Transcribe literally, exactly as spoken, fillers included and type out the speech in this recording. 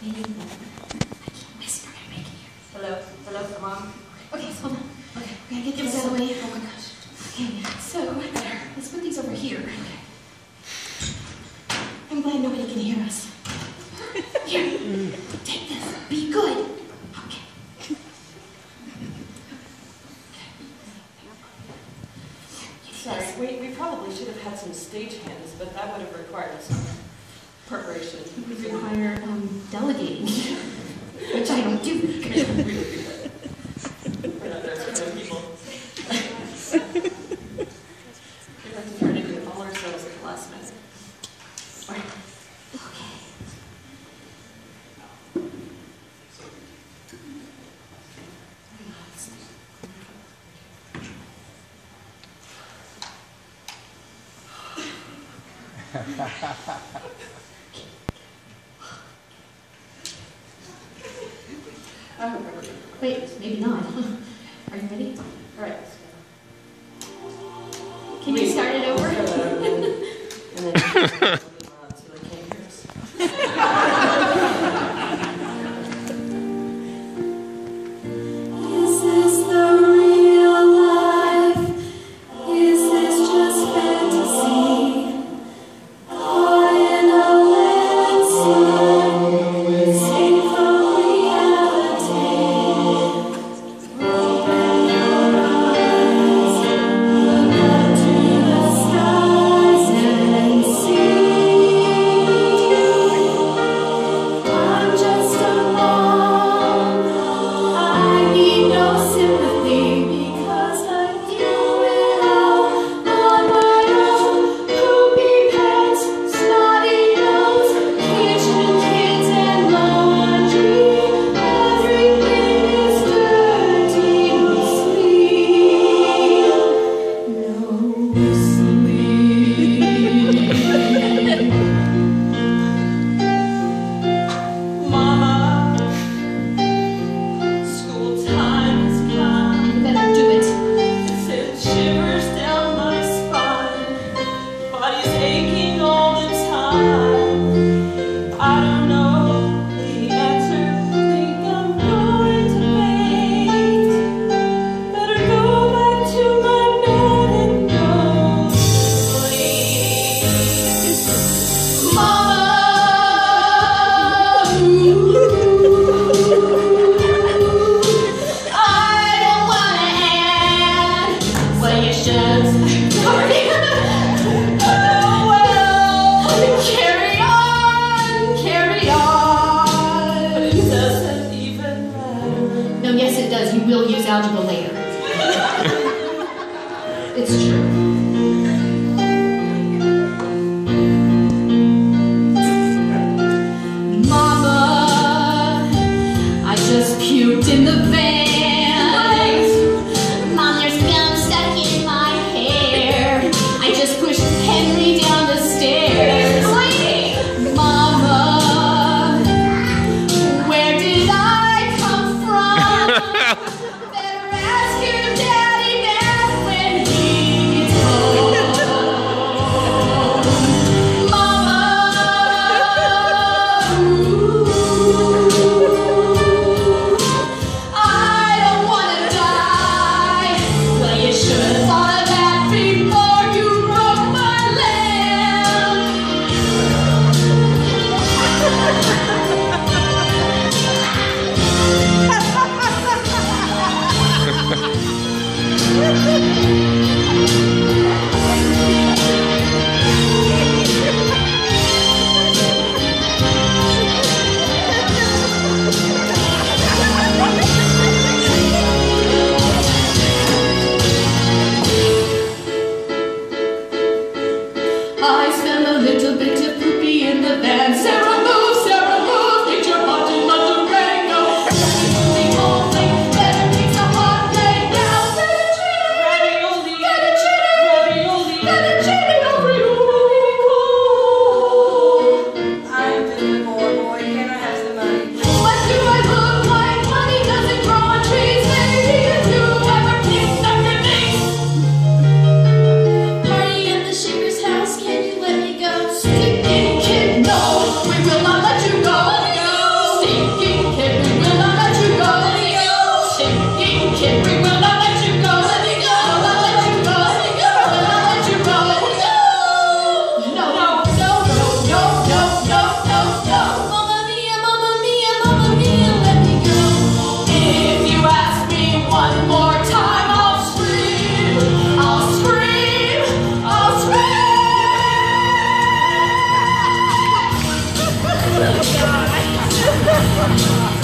Maybe. I can't whisper. I'm making here. Hello? Hello, Mom? Okay, so hold on. Okay, we're gonna get these out of the way. Oh my gosh. Okay, so let's put these over here. I'm glad nobody can hear us. Here, take this. Be good. Okay. Sorry, we, we probably should have had some stagehands, but that would have required some preparation. It would require um, delegating, which I don't do. We're not those kind of people. We like to try to do all ourselves at the last minute. Okay. Oh, Wait, maybe not. Are you ready? all right. Can you start it over? And then so they can't hear us. Is this the real life? Is this just fantasy? Caught in a landslide, escape from reality. Open your eyes, look up to the skies and see. I'm just a mom. I need no sympathy because I do it all on my own. Poopy pants, snotty nose, kitchen kids and laundry. Everything is dirty. No sleep. No sleep. Mama, school time has come. You better do it. Send shivers down my spine. Body's aching all the time. I don't know the answer. Think I'm going to faint. Better go back to my bed and go to sleep. Mama, I don't wanna end. Well, you should. Sorry. Oh well, carry on, carry on. But it doesn't even matter. No, yes it does. You will use algebra later. It's true. Mama, I just puked in the van. Mom, there's gum stuck in my hair. I just pushed Henry down the stairs. Mama, where did I come from? Better ask your daddy now when he gets home. Mama, I don't wanna die. Well, you should have thought of that before you broke my I smell a little bit of poopy in the van. Sarah, move, Sarah, Bye.